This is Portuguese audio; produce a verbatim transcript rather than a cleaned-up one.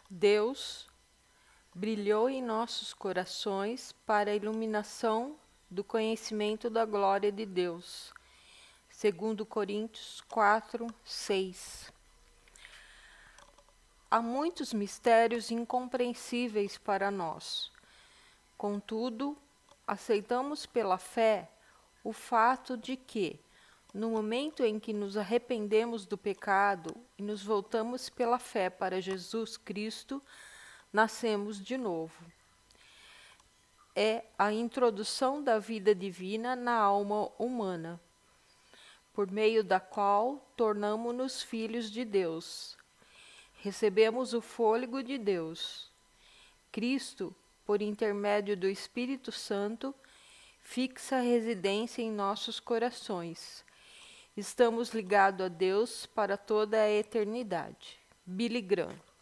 Deus brilhou em nossos corações para a iluminação do conhecimento da glória de Deus. Segundo Coríntios quatro, seis. Há muitos mistérios incompreensíveis para nós. Contudo, aceitamos pela fé o fato de que, no momento em que nos arrependemos do pecado e nos voltamos pela fé para Jesus Cristo, nascemos de novo. É a introdução da vida divina na alma humana, por meio da qual tornamo-nos filhos de Deus. Recebemos o fôlego de Deus. Cristo, por intermédio do Espírito Santo, fixa residência em nossos corações. Estamos ligados a Deus para toda a eternidade. Billy Graham.